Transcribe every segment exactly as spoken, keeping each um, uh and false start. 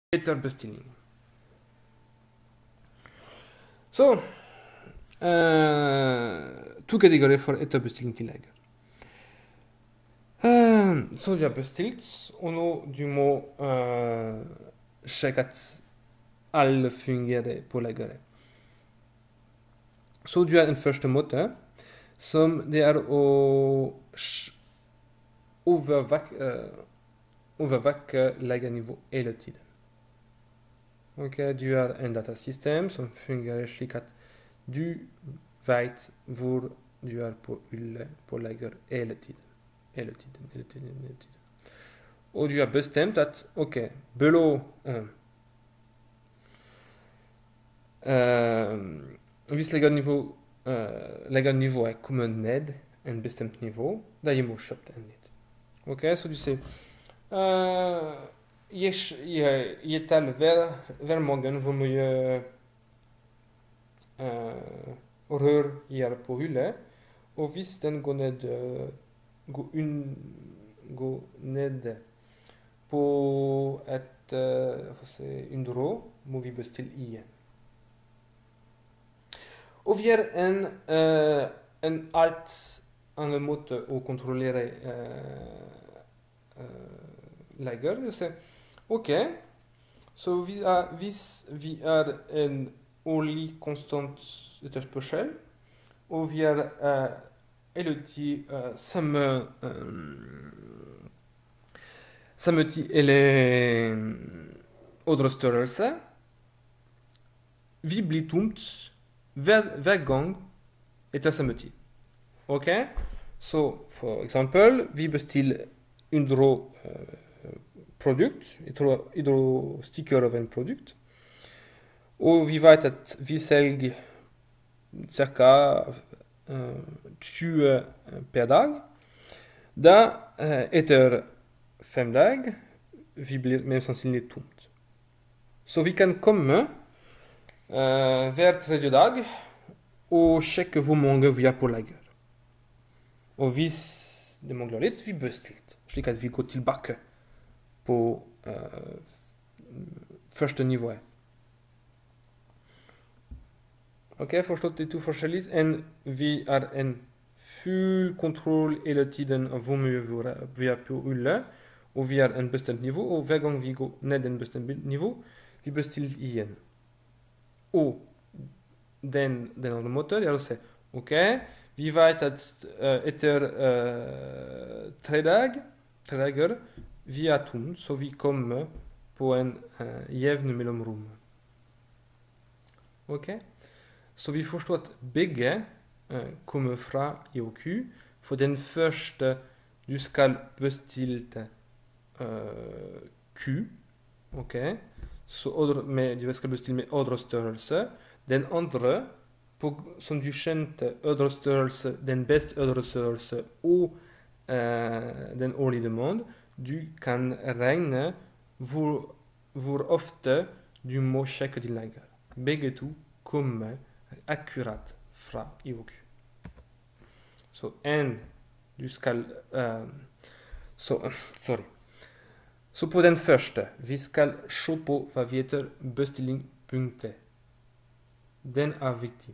Etherbestelling. So, uh, two categories for etherbestelling tillägg. Uh, så vi har beställt och nu du må uh, checka att allt fungerar på läggare. Så du har en första måte som det är att övervaka, uh, övervaka läggarnivå hela tiden. Okej, du har en datasystem som fungerar slik att du vet var du är på ylle på lägger hela tiden. Hela tiden, hela tiden, hela tiden. Och du har bestämt att, okej, okay, below uh, uh, hvis läggarnivå uh, läggarnivå är kommit ned en bestämt nivå, där jag måste köpa en nytt. Okej, okay, så du säger uh, jag, jag, jag tar hver, hver morgon hvor mye uh, rør jeg er på hullet, og hvis den går ned, uh, går, un, går ned på et uh, si, hundre, må vi bestille igjen. Og vi har en, uh, en alt annen måte å kontrollere uh, uh, legger. Ok, så vi er, hvis vi er en årlig konstant etterspørsel, og vi er uh, hele tiden uh, samme um, samme tid eller ordrestørrelse, vi blir tomt hver, hver gang etter samme tid. Ok, så for eksempel, vi bestiller hundre uh, produkt, hundre stykker av en produkt, og vi vet at vi selger ca. Uh, tjue per dag. Da, uh, etter fem dager, vi blir mest sannsynlig tomt. Så vi kan komme uh, hver tredje dag og sjekke hvor mange vi har på lager. Og hvis det mangler litt, vi bestiller, slik at vi går tilbake på uh, første nivået. Ok, forstått de to forskjellige. En, vi har en full kontroll hele tiden av hvor mye vi har på ulle, og vi har en bestemt nivå, og hver gang vi går ned en bestemt nivå, vi bestiller igjen. Og den, den andre måten er å si, ok, vi vet at uh, etter uh, tre dager, tre dager, vi er tom, så vi kommer på en uh, jevn mellomrom. Ok? Så vi forstår at begge uh, kommer fra I O Q. For den første du skal bestille uh, Q. Ok? Så ordre med, du skal bestille med ordrestørrelse. Den andre, på, som du kjente ordrestørrelse, den beste ordrestørrelse og uh, den årlige demand, du kan regne hvor, hvor ofte du må sjekke din lager. Begge to kommer akkurat fra I O Q. Så en, du skal uh, så, sorry. Så på den første, vi skal se på hva vi heter bestillingspunktet. Den er viktig.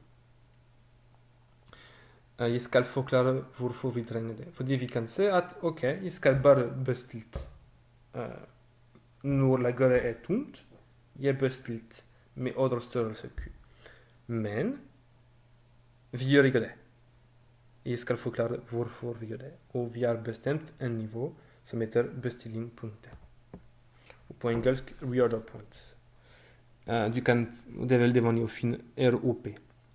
Uh, jeg skal forklare hvorfor vi trenger det. Fordi vi kan se at, ok, jeg skal bare bestille uh, når lageret er tomt. Jeg bestilt med ordrestørrelse Q. Men vi gjør ikke det. Jeg skal forklare hvorfor vi gjør det. Og vi har bestemt en nivå som heter bestillingspunktet. Og på engelsk, reorder points. Uh, du kan, det er veldig vanlig å finne R O P.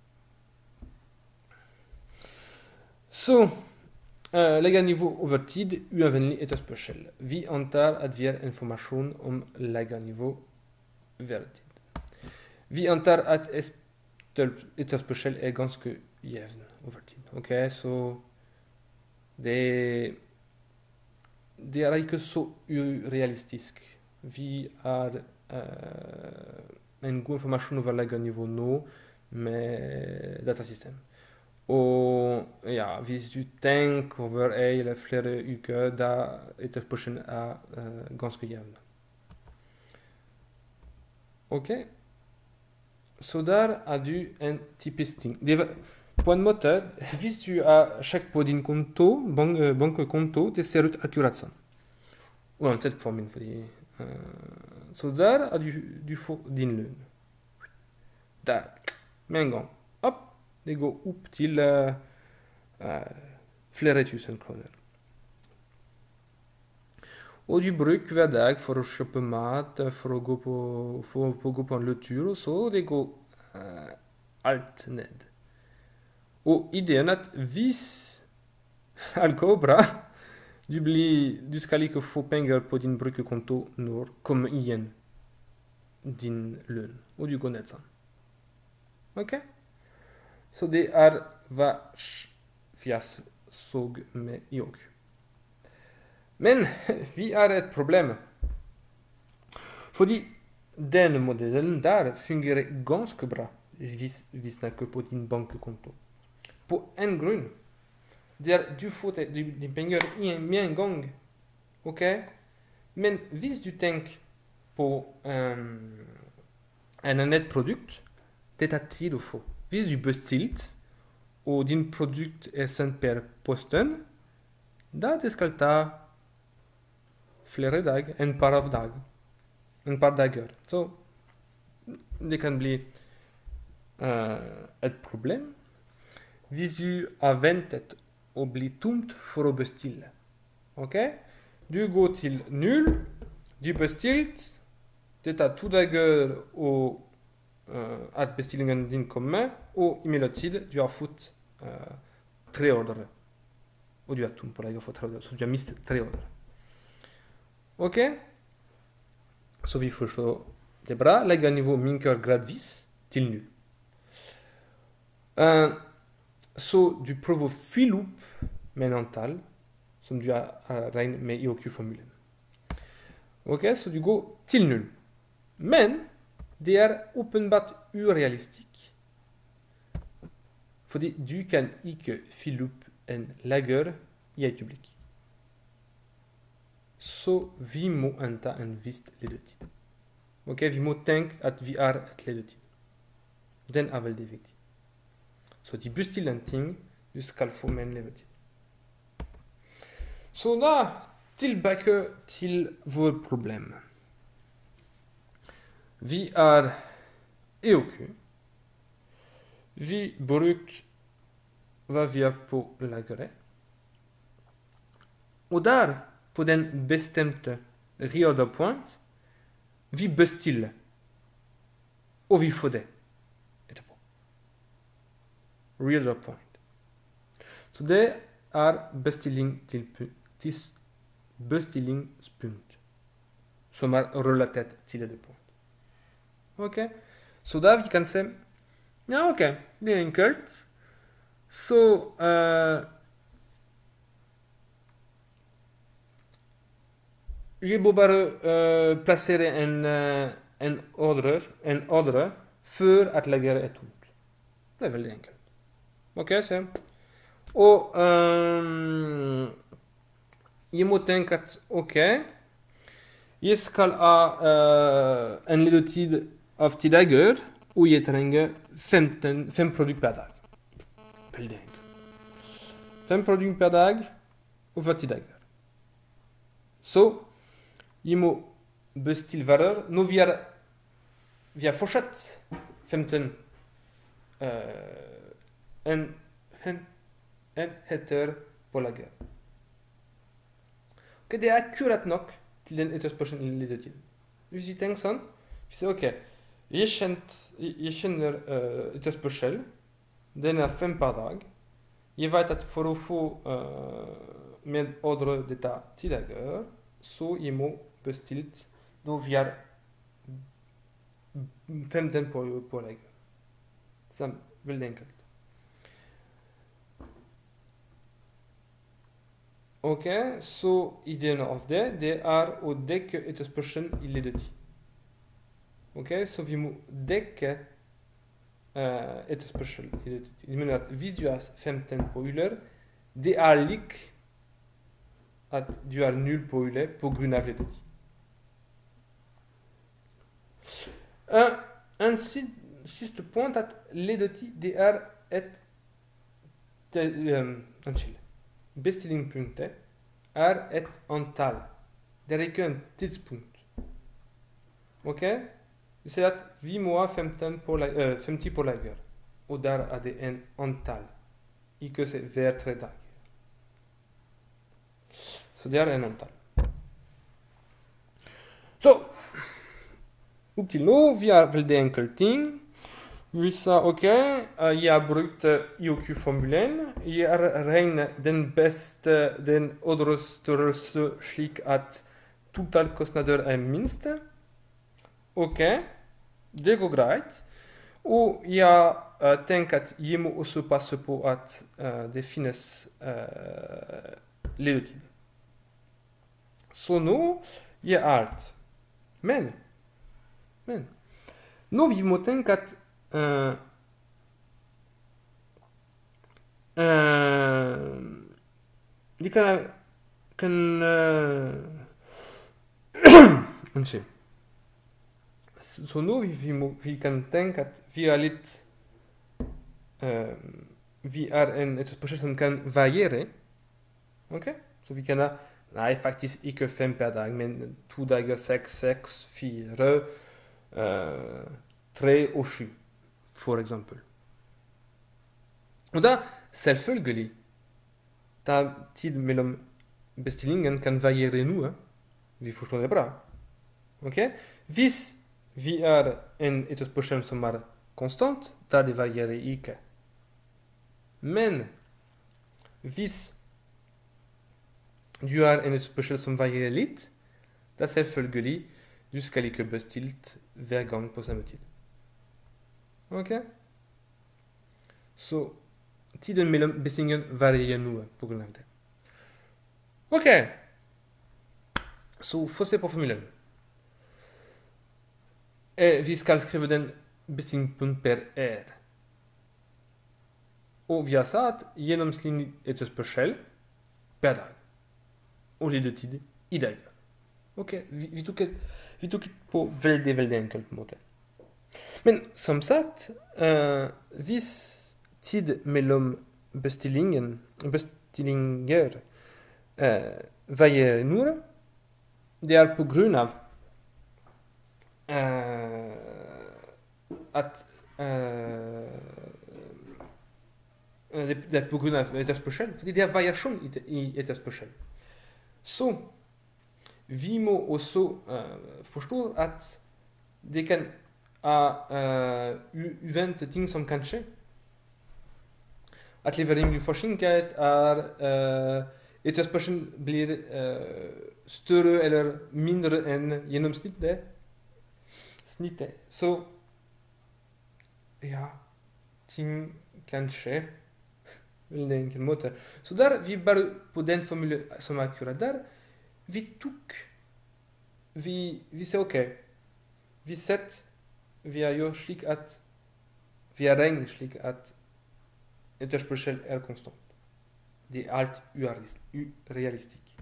Så, uh, legernivå over tid, uavhengig etterspørsel. Vi antar at vi har informasjon om legernivå over tid. Vi antar at etterspørsel er ganske jevn over tid. Ok, så det, det er ikke så urealistisk. Vi har uh, en god informasjon over lagernivå nå med datasystem. Og ja, hvis du tenker over en eller flere uker, da etterspørselen er uh, ganske jevn. Ok? Så där är du en typisk ting. Det var, på en måte, hvis du har check på din konto, bank, eh, bankkonto, det ser ut akkurat sånn. Uansett formen, fordi eh, Så der er du, du får din lønn. Der. Med en gang. Opp. Det går opp til eh, eh, flere tusen kroner. Og du bruker hver dag for å kjøpe mat, for å gå på, for, for å gå på en løtur, og så det går eh, alt ned. Og ideen er at hvis alt går bra, du, blir, du skal ikke få penger på din brukerkonto når kommer igjen din lønn, og du går ned sånn. Ok? Så det er hva fjas så med I O Q. Men vi har et problem. Fordi denne modellen der fungerer ganske bra hvis vi snakker på din bankkonto. På en grunn. Det er du får dine penger med en gang. Ok? Men hvis du tenker på um, en annet produkt, det tar tid å få. Hvis du bestilt, og din produkt er sendt per posten, da det skal ta flere dager, en par av dager, en par dager. Så det kan bli uh, et problem hvis du har ventet å bli tomt for å bestille. Ok? Du går til null, du bestilt, det tar to dager å uh, at bestillingen din kommer, og imidlertid du har fått uh, tre ordre. Og du er tom på lager for tre ordre, så du har mistet tre ordre. Ok? Så vi forstår det bra. Lager-nivå minker gradvis til null. Uh, så du prøver å fylle opp med en antall som du har regnet med I O Q-formelen. Ok, så du går til null. Men det er åpenbart urealistisk. Fordi du kan ikke fylle opp en lager I et øyeblikk. Så vi må anta en viss ledetid. Ok, vi må tenke at vi har et ledetid. Den er veldig viktig. Så de bestiller en ting du skal få med en levetid. Så da tilbake til vårt problem. Vi har E O Q. Vi bruker hva vi har på lageret. Og der, på den bestemte reorder point, vi bestiller. Og vi får det etterpå. Reorder point. Så det er bestilling til, til bestillingspunkt, som er relatert til det punkt. Ok? Så da vi kan se, ja ok, det er enkelt. Så uh, jeg må bare uh, plassere en, uh, en, ordre, en ordre før at lageret er tomt. Det er veldig enkelt. Ok, se. Og um, jeg må tenke at ok, jeg skal ha uh, en ledetid av ti dager, og jeg trenger femten, fem produkter per dag. Veldig enkelt. Fem produkter per dag over ti dager. Så jeg må bestille varer. Nå vi har, vi har fortsatt femten uh, en, en, en heter på lager. Okay, det er akkurat nok til den etterspørselen i ledetid. Hvis vi tenker sånn, vi sier ok, jeg, kjent, jeg kjenner uh, etterspørsel, den er fem per dag. Jeg vet at for å få uh, med ordre dette ti dager, så jeg må bestilt, da vi har femten på, på lager. Så veldig enkelt. Ok, så ideen av det, det er å dekke etterspørselen i ledetid. Ok, så vi må dekke uh, etterspørsel i ledetid. Det mener at hvis du har femten på hyller, det er lik at du har null på hyller på grunn av ledetid. Un, un si- siste point att ledeti det är ett det, um, unnskyld. Bestillingpunktet är ett antal. Det är inte en tidspunkt. Ok? Vi säger att vi må ha femton på la, äh, femtio på lager. Och där är det en antal. Icke se hver tre dagar. Så det är en antal. Så, upp till nu, vi har väldigt enkelt ting. Vi sa ok, uh, jag har brukt I O Q-formulen. Jag har räknat den bästa, den åldersstörelse slik att totalkostnader är minst. Ok, det går greit. Och jag uh, tänker att jag må också passa på att uh, det finns uh, ledtid. Så nu är allt. Men, men, nu vi må tänka att uh, uh, vi kan, kan uh, unnskyld. Så nu vi, vi, vi kan tänka att vi har lite uh, vi har en, ett projekt som kan variera. Ok? Så vi kan ha, nej faktiskt inte fem per dag, men två dagar, sex, sex, fyra, uh, tre och sju, för exempel. Och där, selvfølgelig, där tid mellan beställningen kan variera nu. Vi förstår det bra. Ok? Hvis vi har en etapsprojekt som är konstant, där det varierar inte. Men, hvis du har en etapsprojekt som varierar lite, där selvfølgelig du ska ikke bestilt hver gång på samma tid. Ok? Så, tiden mellan beställningen varierar nu på grund av det. Ok. Så, får se på formulen. Eh, vi ska skriva den beställningspunkt per R. Och vi har sagt genomsnittligt etapsprojekt per dag. Och ledtid i dagar. Ok, vi, vi, tog ett, vi tog ett på väldigt, väldigt enkelt måte. Men som sagt, uh, viss tid mellan beställningen, beställningar uh, varierar nu. Det är på grund av uh, att uh, det, det är på grund av etapsprojekt. För det är variation i, i etapsprojekt. Så vi må också uh, förstå att det kan ha uh, oväntade ting som kan ske. Att leveringen blir försinkad, är uh, etapsprojekt blir uh, större eller mindre än genomsnittet. Snittet. Så ja, ting kan ske. Väldigt enkel måte. Så där, vi bara på den formulen som är akkurat där, vi tog, vi, vi sa okej, okay, vi sett, vi har gjort slik att, vi har räknat slik att etapsprojekt är konstant. Det är allt orealistiskt.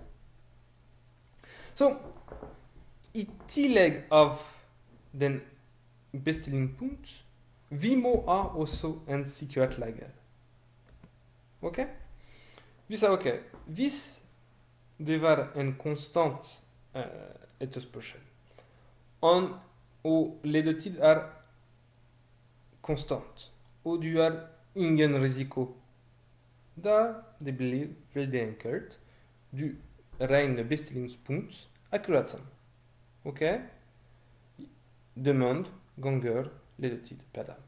Så, i tillägg av den beställningspunkt, vi må ha också en säkert lager. Ok? Vi sa ok, hvis det var en konstant uh, etapsprojekt och ledtid är konstant och du har ingen risiko, där det blir väldigt enkelt. Du räknar beställningspunkt akkurat samma. Ok? Demand gånger ledtid per dag.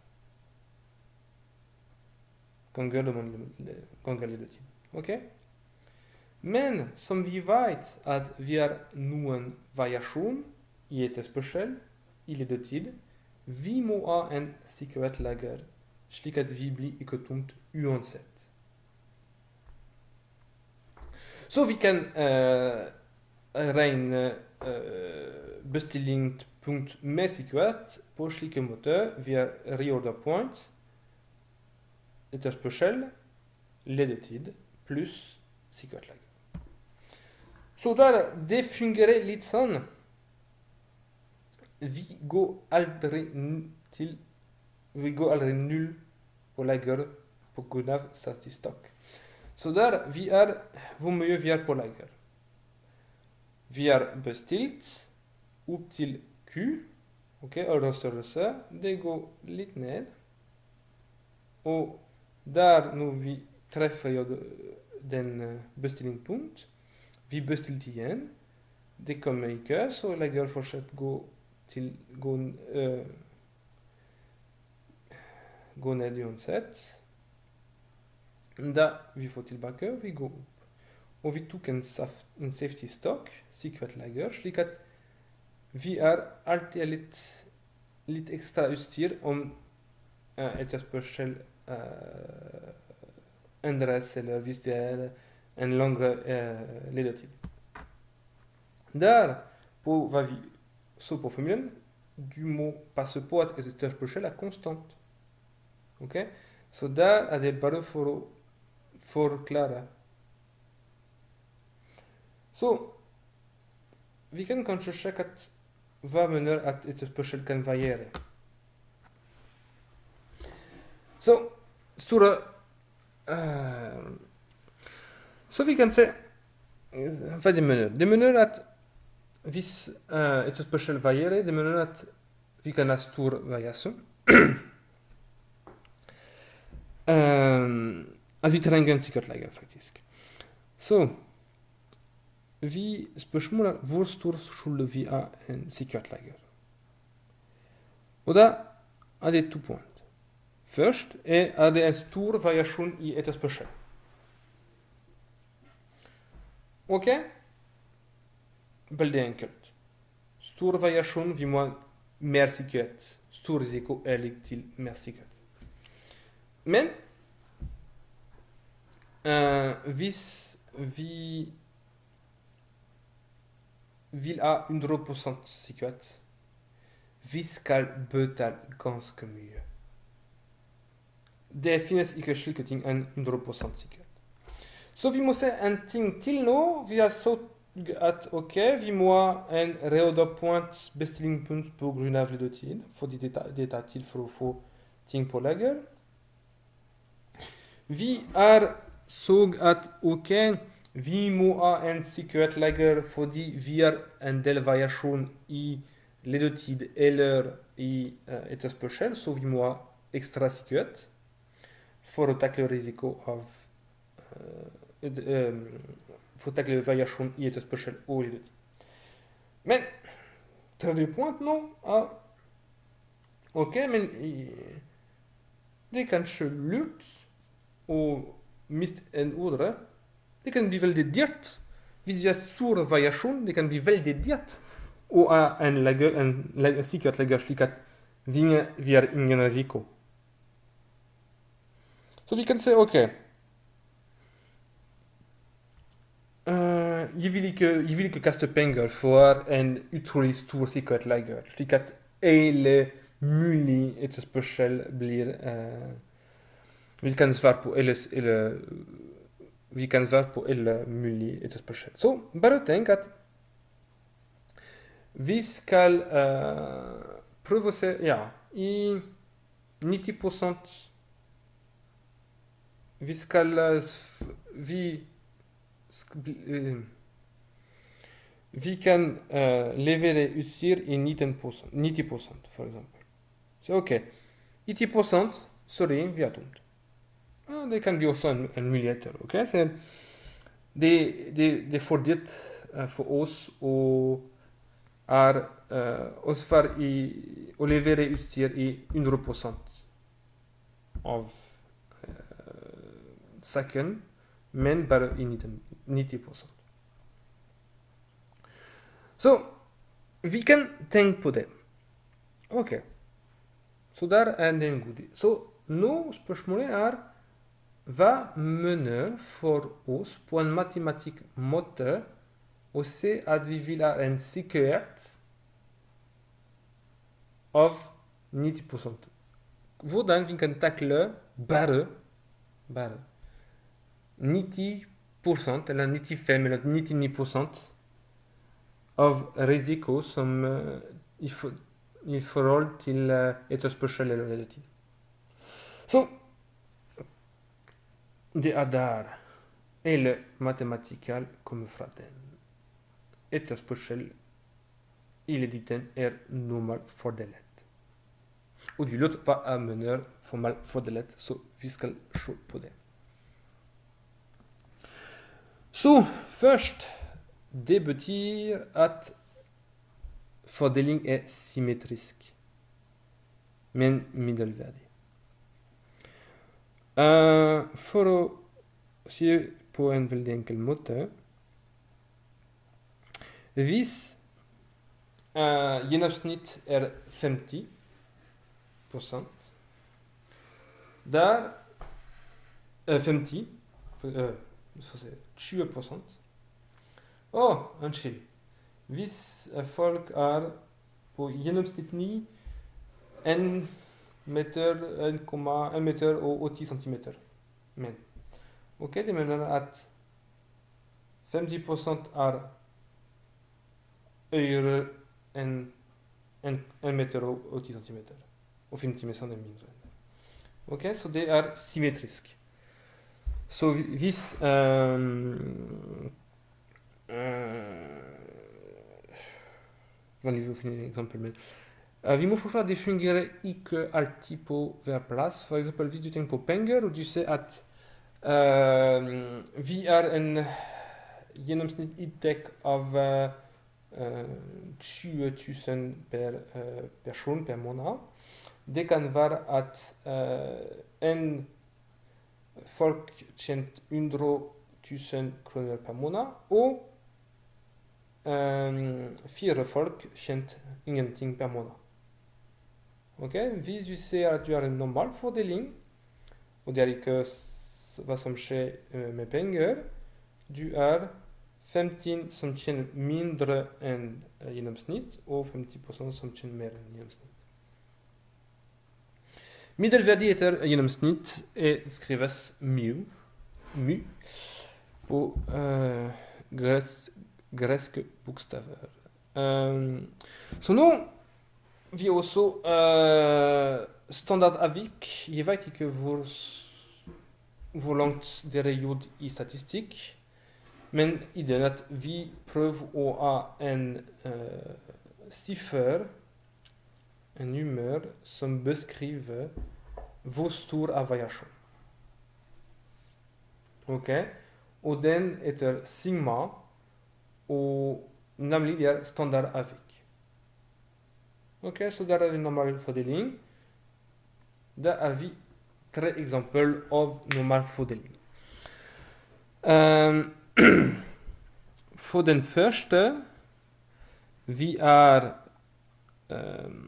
Gånger demand gånger ledtid. Ok? Men som vi vet att vi har nu en variation i etapsprojekt i ledtid, vi må ha en säkerhetslager slik att vi blir icke tomt oavsett. Så vi kan uh, räkna uh, beställningspunkt med säkerhet på slika måter. Vi har reorder point, etapsprojekt, ledtid plus säkerhetslager. Så där, det fungerar lite sån. vi går aldrig till, vi går aldrig nul på lager på grund av statistik. Så där vi är, hur mycket vi är på lager. Vi har beställt upp till Q, okej, okay, överstörelse, det går lite ned. Och där nu vi träffar den beställningspunkt, vi beställt igen, det kommer i kö, så lager fortsätter gå till, gå, uh, gå ned uansett. Där vi får tillbaka, vi går upp. Och vi tog en, saft, en safety stock, secret lager, slik att vi är alltid lite, lite extra utstyr om uh, etterspørsel uh, ändras eller hvis det är en längre uh, ledetid. Där, på vad vi såg på formulen, du må passe på att etterspørsel är konstant. Okej? Okay? Så där är det bara för att förklara. Så vi kan kanske checka vad menar att etterspørsel kan variera. Så stora uh, så vi kan se vad det menar. Det menar att hvis uh, etterspørsel varierar, det menar att vi kan ha stor variation. um, Alltså vi trenger en sikkert lager, faktisk. Så, vi spørsmålet hvor stor skulle vi ha en sikkert lager? Og da er det to point. Først er, er det en stor variasjon i etterspørsel. Ok? Veldig enkelt. Stor variasjon, vi må ha mer sikkerhet. Stor risiko er lik til mer sikkerhet. Men Uh, hvis vi vil ha hundre prosent sikkerhet, vi skal betale ganske mye. Det finnes ikke slike ting enn hundre prosent sikkerhet. Så vi må se en ting til nå. Vi har sagt at ok, vi må ha en reorderpoint bestillingspunkt på grunn av ledetid, fordi det er til for å få ting på lager. Vi er så at ok, vi må ha en sikkert lager fordi vi har en del variasjon i ledetid eller i uh, etterspørsel, så vi må ha ekstra sikkerhet for å takle risiko av uh, um, for å takle variasjon i etterspørsel og ledetid. Men tredje point nå er ok, men det er kanskje lurt å mist en ordre, det kan bli veldig dyrt. Hvis det er stor variasjon, det kan bli veldig dyrt å ha en, lager, en, en sikkert lager slik at vi, vi har ingen risiko. Så vi kan se, ok, uh, jeg, vil ikke, jeg vil ikke kaste penger for en utrolig stor sikkert lager, slik at hele mulig etterspørsel blir uh, vi kan svare på eller, eller vi kan svare på eller mulig etterspørsel. Så bare tenk at vi skal uh, prøve å se, ja, i nitti prosent vi skal vi skal, uh, vi kan uh, levere utstyr i nitti prosent for eksempel. Så ok, i ti prosent, sorry, vi har tomt. Ah, det kan bli også en, en mulighet. Okay? Så det, det, det er fordelt uh, for oss å, er, uh, i, å levere utstyr i hundre prosent av uh, saken, men bare i nitti prosent. Så vi kan tenke på det. Ok. Så der er det en god idé. Så nå spørsmålet er hva mener for oss på en matematisk måte å se at vi vil ha en sikkerhet av nitti prosent. Hvordan vi kan takle bare, bare nitti prosent eller nittifem eller nittini prosent av risiko som uh, i forhold til uh, et spørsmål eller hele tiden. Så det er der hele matematikken kommer fra den. Et spørsmål i tiden er normalt fordelt. Og du lurer hva er mener formelt fordelt, så vi skal se på det. Så først, det betyr at fordeling er symmetrisk, men middelverdig. Uh, for å si på en veldig enkel måte, hvis uh, gjennomsnitt er femti prosent, der uh, femti, uh, tjue prosent. Å, oh, unnskyld. Hvis folk er på gjennomsnitt ni, en meter, en meter og åtti centimeter. Men, ok, det mener at femti prosent er høyere enn en, en meter og åtti centimeter. Og femti prosent er mindre. Ok, så det er symmetrisk. Så hvis um, uh, Vanlig å finne et eksempel, men uh, vi må forstå at det fungerer ikke alltid på hver plass. For eksempel, hvis du tenker på penger, og du ser at uh, vi er en gjennomsnittsinntekt av uh, uh, tjue tusen per uh, person per måned. Det kan være at uh, en folk tjent hundre tusen kroner per måned, og um, fire folk tjent ingenting per måned. Okay? Hvis du ser at du har en normal fordeling, og det er ikke hva som skjer med penger, du er femten som tjener mindre enn gjennomsnitt, og femti prosent som tjener mer enn gjennomsnitt. Middelverdi etter gjennomsnitt er skrives mu, mu på uh, gresk, greske bokstaver. Um, så nå vi også uh, standardavvik. Jeg vet ikke hvor, hvor langt dere gjorde i statistikk, men ideen er at vi prøver å ha en uh, siffer, en nummer som beskriver hvor stor er variasjon. Ok? Og den heter sigma, og nemlig det er standardavvik. Ok, så der er en normal fordeling. Der er vi tre eksempler av normal fordeling. Um, for den første, vi er um,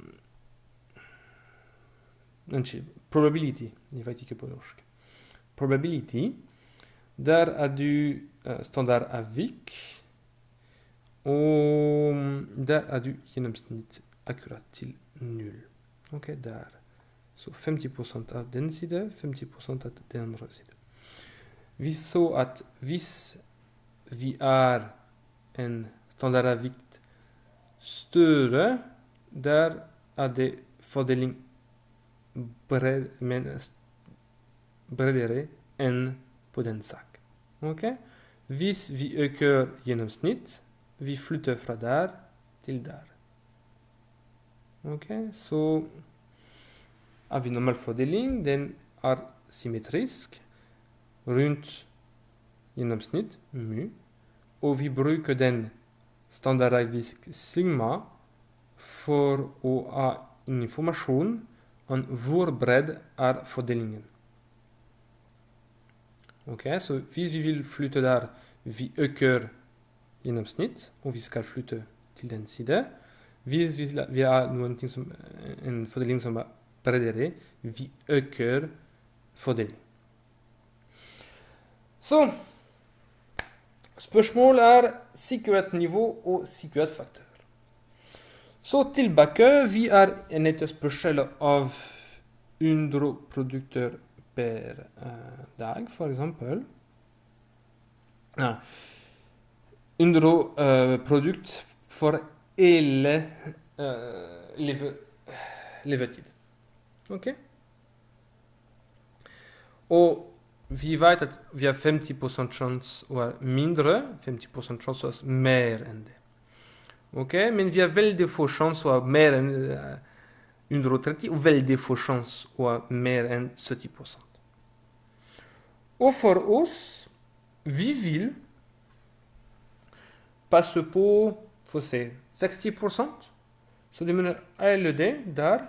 Unnskyld, probability, jeg vet ikke på norsk. Probability, der er du uh, standardavvik, og der er du gjennomsnitt akkurat til null. Ok, der. Så femti prosent av den side, femti prosent av den andre side. Vi så at hvis vi er en standardavvik større, der er det fordeling bred, men bredere enn på den sak. Okay? Hvis vi øker gjennomsnitt, vi flytter fra der til der. Okay? Så har vi normal fordeling, den er symmetrisk rundt gjennomsnitt, mu, og vi bruker den standardavvik sigma for å ha informasjon om hvor bred er fordelingen. Ok, så hvis vi vil flytte der, vi øker gjennomsnitt, og vi skal flytte til den side. Hvis vi har noen ting som, en fordeling som er bredere, vi øker fordeling. Så, spørsmålet er sikkerhetsnivå og sikkerhetsfaktor. Så tilbake, vi er en etterspørsel av hundre produkter per uh, dag, for eksempel. Ja. hundre uh, produkt for hele uh, live, live tid. Oké? Och vi vet att vi har femtio procent chans att mindre, femtio procent chans att mer än det. Okej? Men vi har väldigt få chans att mer än uh, hundratrettio och väldigt få chans att mer än sjuttio procent. Och för oss, vi vill passa på, får se, sextio procent. Så det menar L D där.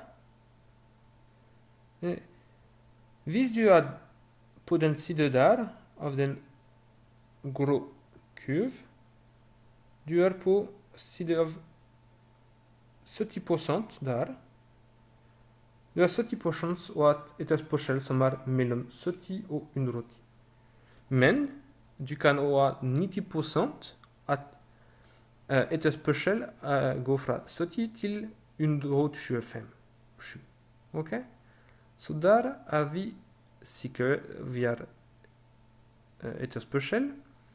Hvis du är på den sidan där av den grå kurv, du är på sidan av sjuttio procent där. Du har sjuttio procent och att ett spörsmål som är mellan sjuttio och hundratio. Men du kan ha nittio procent att uh, ett spörsmål uh, går från sjuttio till hundratjugofem. Okej? Okay? Så där är vi säkra, vi har uh, ett spörsmål.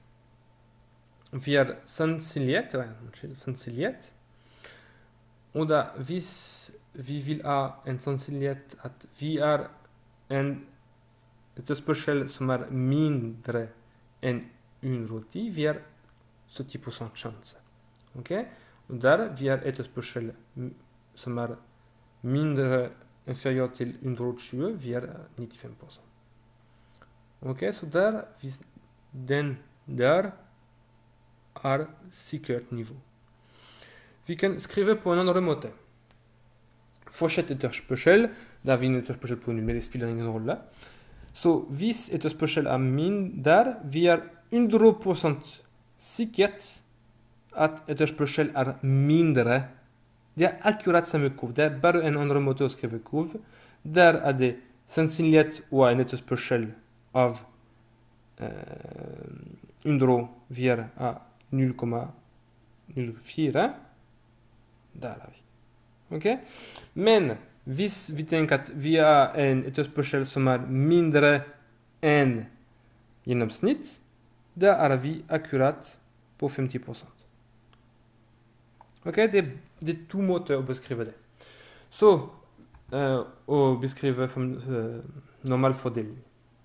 Vi har sannsynlighet, sannsynlighet. Och där vis vi vill ha en sannsynlighet att vi är en ett spörsmål som är mindre än hundratio, vi har sjuttio procent chanser. Okej? Okay? Och där vi har ett spörsmål som är mindre inferior till hundratjugo, vi har nittiofem procent. Okej, okay? Så där vis den där är säkert nivå. Vi kan skriva på en annan måte. Fortsätt ett spörsmål, där vi har ett spörsmål på nummer, det spelar ingen roll. Så vis ett spörsmål är min där, vi har hundra procent säkert att ett spörsmål är mindre. Det är akkurat samma kurv, det är bara en annan måte att skriva kurv. Där är det sannsynlighet och en ett spörsmål av eh, hundra, vi har noll komma noll fyra. Där är vi. Okej? Okay? Men hvis vi tänker att vi har en ett spörsmål som är mindre än genomsnitt, där är vi akkurat på femtio procent. Okej? Okay? Det, det är två måter att beskriva det. Så, uh, att beskriva uh, normal fördelning.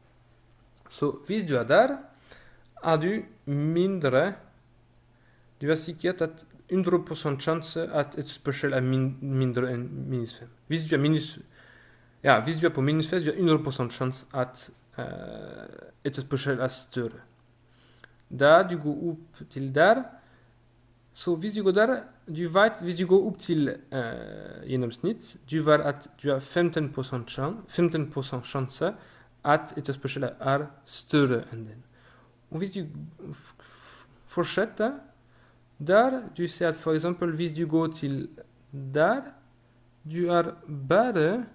Så, hvis du är där, är du mindre, du har säkert att hundra procent chans att ett spörsmål är min, mindre än minus fem. Hvis du är minus, ja, hvis du är på minus fem, du har hundra procent chans att uh, ett spörsmål är större. Där du går upp till där, så hvis du går där, du vet, hvis du går upp till uh, genomsnitt, du vet att du har femton procent chans, femton procent chans att ett spörsmål är större än den. Och hvis du fortsätter, där, du ser att för exempel, hvis du går till där, du har bara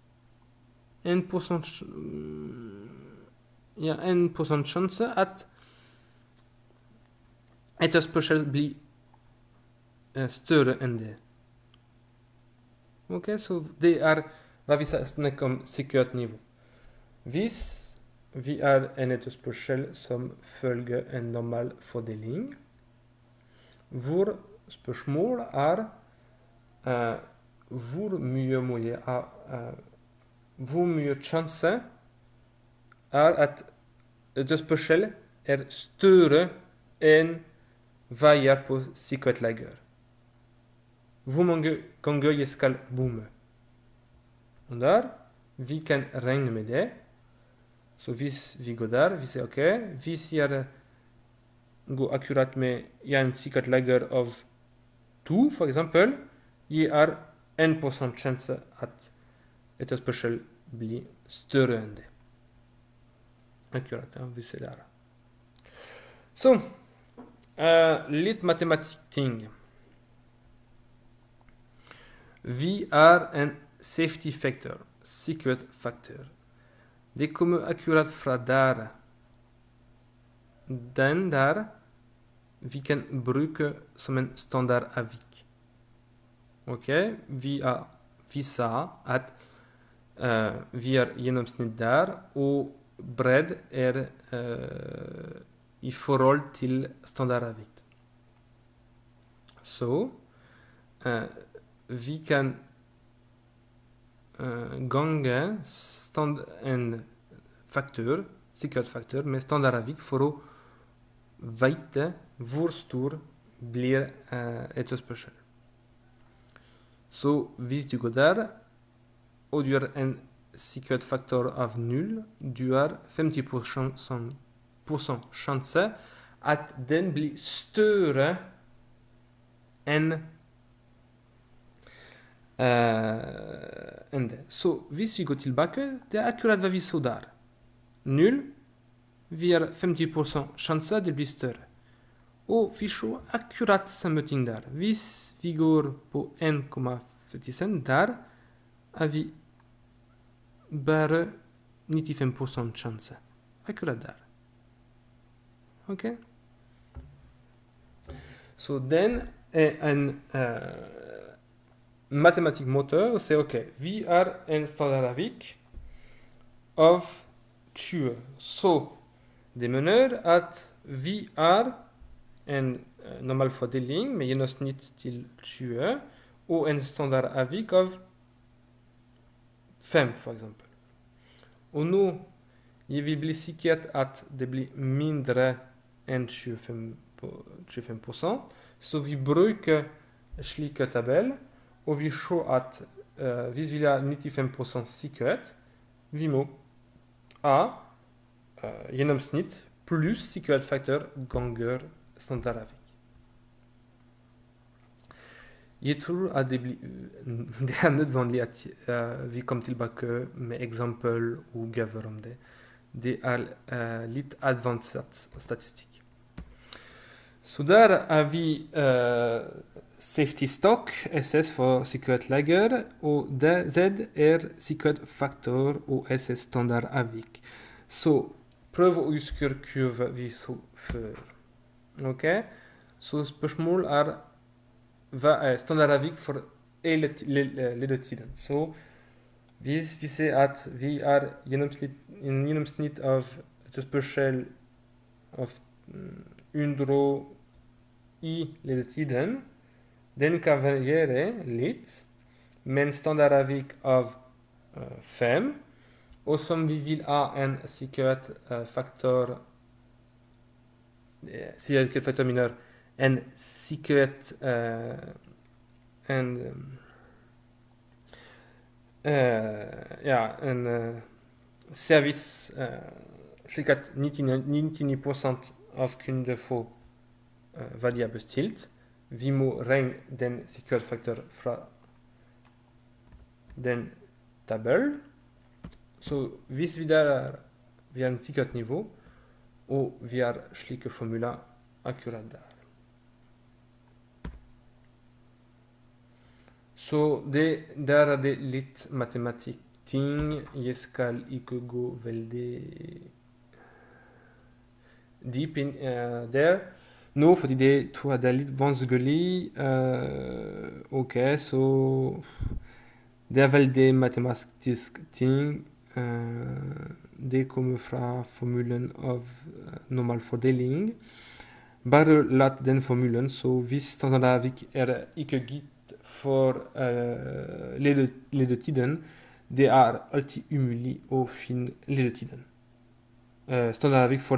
en procent, ja, en procent chans att ett spörsmål blir uh, större än det. Okej, okay, så det är vad vi snackar om säkert nivå. Hvis vi är en ett spörsmål som följer en normal fördelning, vår spörsmål är uh, hur mycket möjlighet uh, hur mycket chanser är att ett spörsmål är större än vad jag är på säkert läge. Hur många gånger jag ska bomma. Och där, vi kan räkna med det. Så hvis vi går där, vi säger okej, okay, hvis jag går akkurat med en säkert läge av två, för exempel, jag har en procent chans att ett spörsmål blir större än det. Akkurat, ja, vi ser där. Så, uh, lite matematik ting. Vi är en safety factor, säkerhetsfaktor. Det kommer akkurat från där. Den där vi kan bruka som en standardavvik. Okej, okay? Vi har visat att uh, vi har genomsnitt där och bredd är uh, i förhållande till standardavvik. Så uh, vi kan uh, gange stand en factor, sikkerhetsfaktor med standardavvik for å vite hvor stor blir uh, etterspørsel. Så hvis du går der, og du har en sikkerhetsfaktor av null, du har femti prosent sjanse at den blir større enn uh, enn det. Så hvis vi går tilbake, det er akkurat hva vi så der. null, vi har femti prosent sjanse det blir større. Og vi ser akkurat samme ting der. Hvis vi går på en komma femtifem der, har vi bare nittifem prosent sjanse. Akkurat der. Ok? Så den er en uh, matematisk måte å si, ok, vi har en standardavvik av tjue. Så det mener at vi har en uh, normal fordeling med gjennomsnitt til tjue, og en standardavvik av fem, for eksempel. Og nå jeg vil bli sikkert at det blir mindre enn tjuefem prosent, så vi bruker slike tabell, og vi ser at uh, hvis vi har nittifem prosent sikkerhet, vi må ha uh, gjennomsnitt pluss sikkerhetsfaktor ganger standardavvik. Jeg tror at det, blir, det er nødvendig at uh, vi kommer tilbake med eksempel og gaver om det. Det er uh, litt advanced statistikk. Så der har vi uh, safety stock, S S for sikkerhetslager, og Z er sikkerhetsfaktor og S S standardavvik. Så prøv å huske kurve vi så før. Ok? Så spørsmål er hva er standardavvik for hele ledetiden. Så hvis vi ser at vi har gjennomsnitt, en gjennomsnitt av etterspørsel av hundre i ledetiden, den kan variere litt, men standardavvik av uh, fem, og som vi vil ha en sikkerhetsfaktor, uh, sikkerhetsfaktor minør, en sikkerhet uh, en uh, ja, en uh, service uh, slik at nittini prosent av kunder får uh, hva de har bestilt. Vi må regne den sikkerhetsfaktor fra den tabell. Så hvis vi der er, vi har en sikkerhetsnivå, og vi har slike formuler akkurat der. Så det, der er det litt matematikk ting. Jeg skal ikke gå veldig deep in uh, der nå, fordi det tror jeg det er litt vanskelig. Uh, ok, så det er veldig matematisk ting. Uh, det kommer fra formulen av uh, normal fordeling. Bare lat den formulen, så hvis standardavvik er ikke gitt for uh, ledetiden, det er alltid umulig å finne ledetiden. Uh, standardavvik for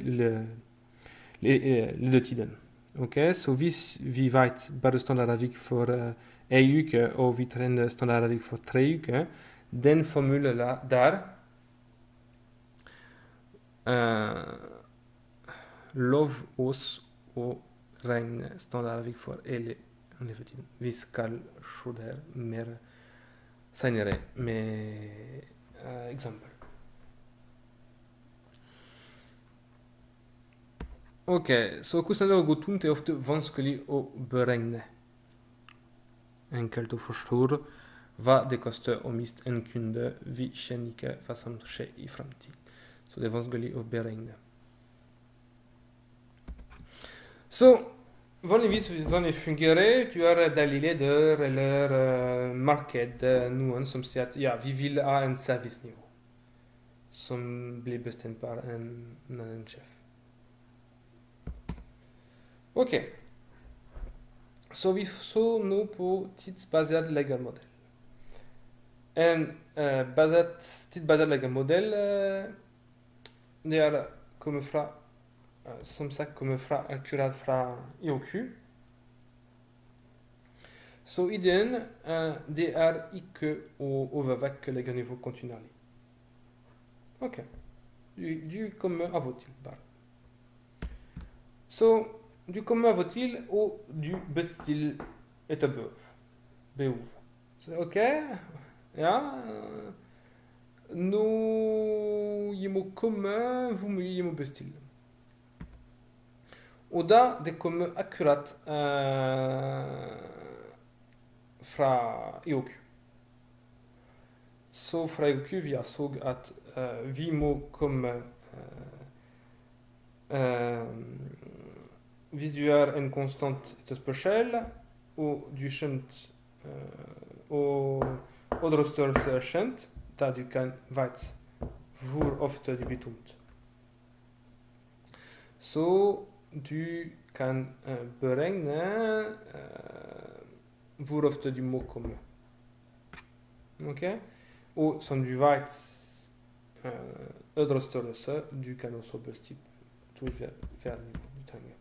ledetiden. Ok, så hvis vi vet bare standardavvik for uh, en uke, og vi trener standardavvik for tre uker, den formulen der uh, lov oss å regne standardavvik for hele levetiden. Vi skal se der mer senere med uh, eksempel. Ok, så hvordan det går tungt er ofte vanskelig å beregne. Enkelt å forstå hva det koster å miste en kunde. Vi kjenner ikke hva som skjer i fremtiden. Så det er vanskelig å beregne. Så vanligvis hvordan det fungerer, du har daglig leder eller uh, marked, noen som sier at ja, vi vil ha en servicenivå som blir bestemt av en, en annen sjef. Ok, Så vi så nå på tidsbasert legemodell. En uh, basert, tidsbasert legemodell uh, det er kommer fra, uh, som sagt, kommer fra, akkurat fra I O Q. Så ideen uh, det er ikke å overvåke legernivå kontinuerlig. Ok, du, du kommer av og til bare. Så du kommer av og til, og du bestiller etter behov. Så ok, ja, nå jeg må komme, hvor mye jeg må bestille. Og da det kommer akkurat uh, fra I O Q. Så fra I O Q vi har så at uh, vi må komme uh, uh, hvis du er en konstant etterspørsel, og du skjønt uh, og ordrestørrelse er kjent, da du kan vite hvor ofte det blir tomt. Så du kan uh, beregne uh, hvor ofte du må komme. Ok? Og som du vet uh, ordrestørrelse, du kan også bestille til hver nivå du trenger.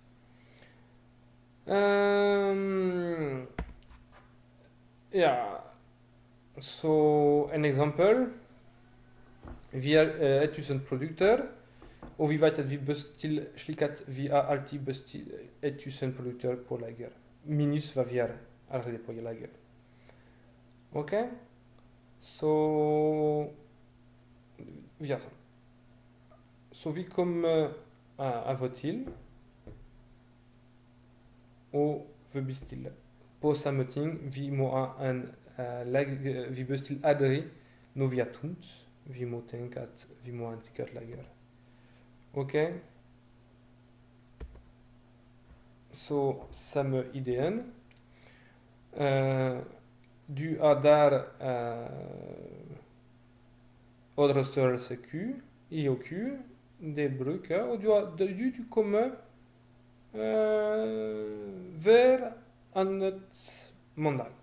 Um, ja, så en eksempel. Vi har uh, tusen produkter, og vi vet at vi bestiller slik at vi har alltid bestilt tusen produkter på lager. Minus hva vi har allerede på lager. Ok? Så vi har sånn. Så vi kommer uh, av og til og vi bestiller. På samme ting, vi må ha en uh, lager, vi bestiller aldri når vi er tomt. Vi må tenke at vi må ha en sikkert lager. Ok? Så samme ideen. Uh, du er der uh, ordrestørrelse Q, I O Q, det bruker, og du, har, du, du kommer uh, hver annet mandag.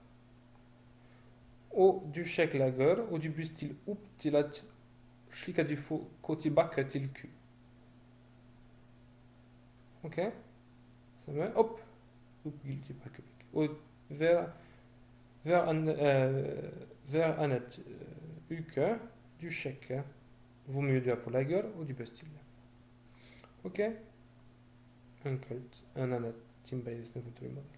Og du sjekker lager, og du bestiller opp til at slik at du får gå tilbake til Q. Ok? Samme, opp, opp, tilbake. Og hver, hver, an, uh, hver annet uh, uke, du sjekker hvor mye du har på lager, og du bestiller. Ok? Enkelt. En annen team-based inventory model.